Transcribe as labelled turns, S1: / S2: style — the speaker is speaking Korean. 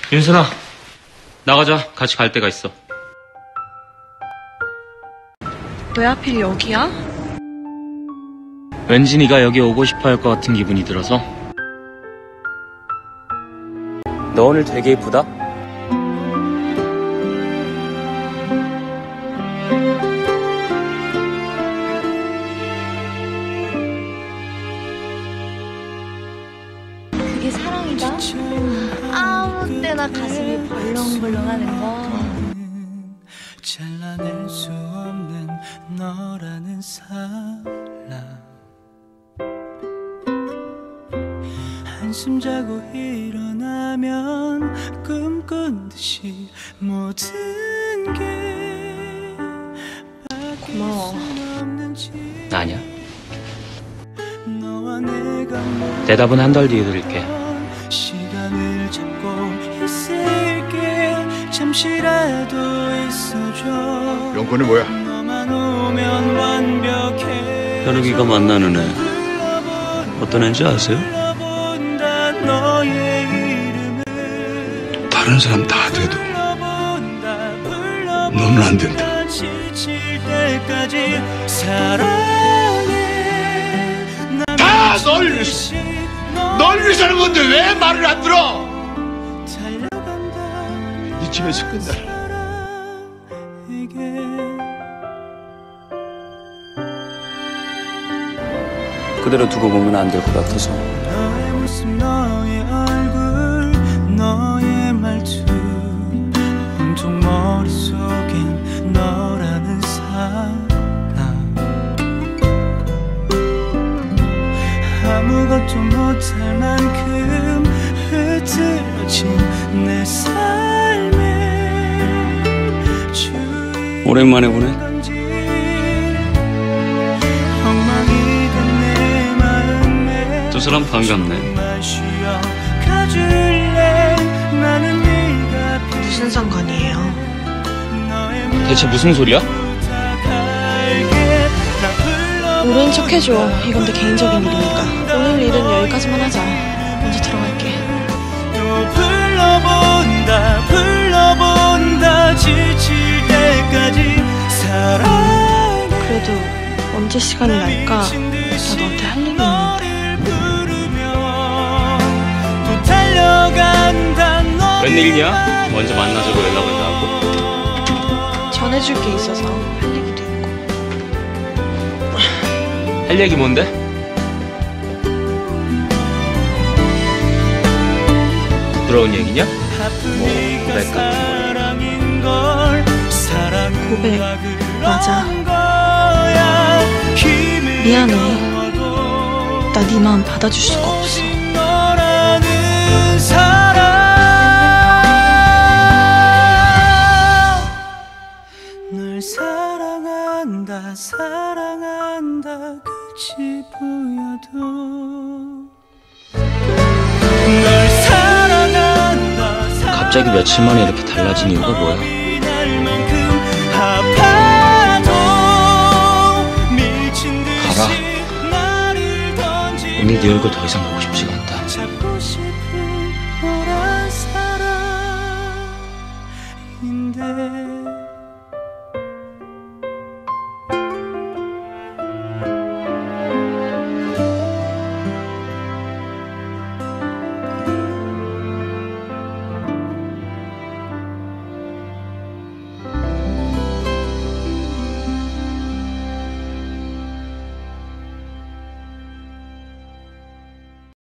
S1: 윤선아, 나가자. 같이 갈 데가 있어.
S2: 왜 하필 여기야?
S1: 왠지 네가 여기 오고 싶어 할 것 같은 기분이 들어서. 너 오늘 되게 예쁘다.
S2: 그게 사랑이다? 아무 때나 가슴이 벌렁벌렁하는 거.
S3: 잘라낼 수 없는 너라는 사람. 한숨 자고 일어나면 꿈꾼 듯이 모든 게
S2: 고마워.
S1: 아니야. 대답은 한 달 뒤에 드릴게.
S3: 시간을 잡고 있을게. 잠시라도 있어줘.
S4: 용건이 뭐야?
S3: 너만 오면 완벽해.
S5: 현욱이가 만나는 애 어떤 애인지 아세요?
S3: 너의 이름을
S4: 다른 사람 다 돼도 너는 안 된다.
S3: 지칠 때까지 사랑해.
S4: 다 널 위해서. 널 위해서 하는 건데 왜 말을 안 들어? 이쯤에서 끝나.
S5: 그대로 두고 보면 안 될 것 같아서.
S3: 너의 모습, 너의 얼굴, 너의 말투, 온통 머릿속엔 너라는 사람. 아무것도 못할 만큼 흐트러진 내 삶에
S5: 오랜만에 보네. 두 사람 반갑네.
S2: 무슨 상관이에요?
S1: 대체 무슨 소리야?
S2: 모르는 척 해줘. 이건 내 개인적인 일이니까. 오늘 일은 여기까지만 하자. 먼저 들어갈게.
S3: 불러본다 지칠 때까지 사랑해.
S2: 그래도 언제 시간이 날까? 나 너한테 할 얘기 있는데.
S1: 웬일이야? 먼저 만나자고 연락을 다 하고.
S2: 전해줄 게 있어서 할 얘기도 있고.
S1: 할 얘기 뭔데? 부끄러운 얘기냐? 뭐 고백 같은 거.
S2: 고백 맞아. 미안해. 나 네 마음 받아줄 수가 없어.
S3: 널 사랑한다 사랑한다 끝이 보여도 널 사랑한다
S1: 갑자기 며칠 만에 이렇게 달라진 이유가 뭐야? 가라. 오늘 네 얼굴 더 이상 보고 싶지가 않다.
S3: 잡고 싶은 너란 사람인데